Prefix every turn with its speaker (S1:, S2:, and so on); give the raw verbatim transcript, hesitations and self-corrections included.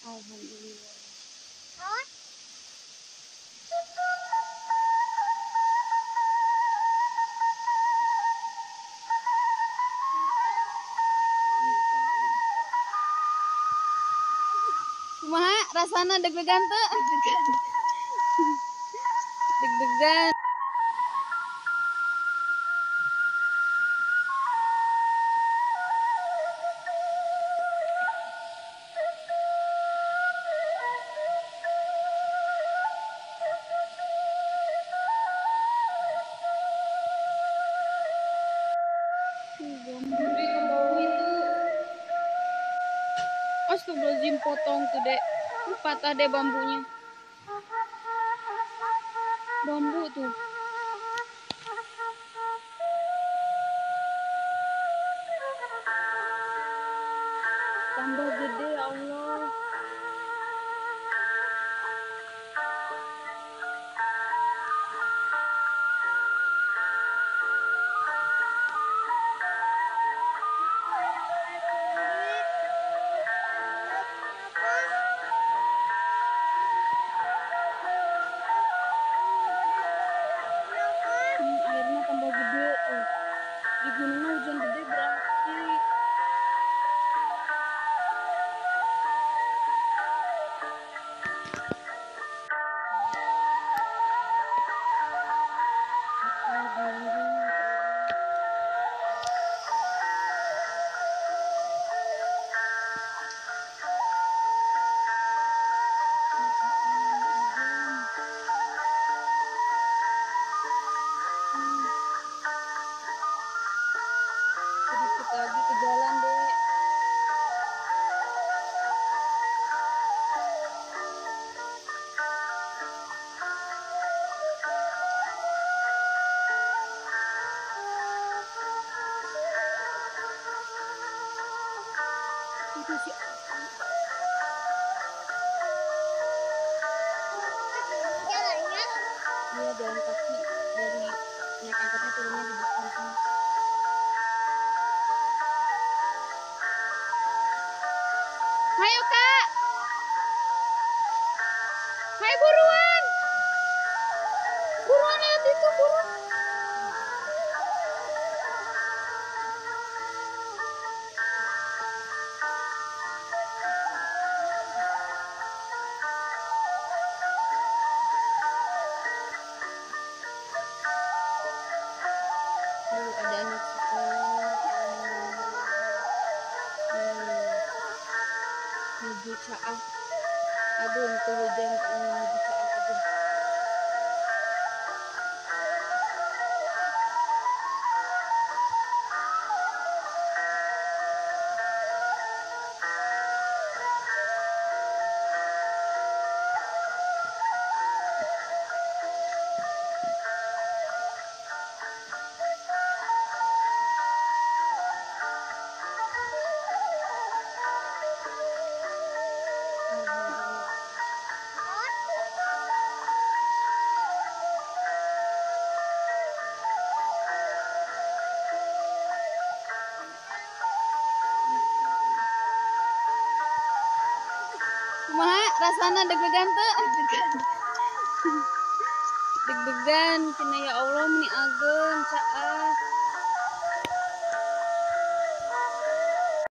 S1: Alhamdulillah. Kumaha rasana deg-degan teh? Deg-degan. Gede ke bawah itu. Astagfirullahaladzim, potong tuh dek. Patah deh bambunya. Bambu tuh. Tambah gede ya Allah. Airnya tambah gede tuh. Di gunungnya hujan gede berarti. Sedikit lagi ke jalan dek. Itu si jalannya? Iya, jalan kaki dari naik angkotnya turunnya di belakang sini. Ayo kak, ayo buruan, buruan lihat itu buruan. Tuh ada anak sekolah. Menuju Caah. Aduh, itu hujan menuju Caah aduh. Kumaha rasana deg-degan teh? Deg-degan cina ya Allah meni ageun Caah.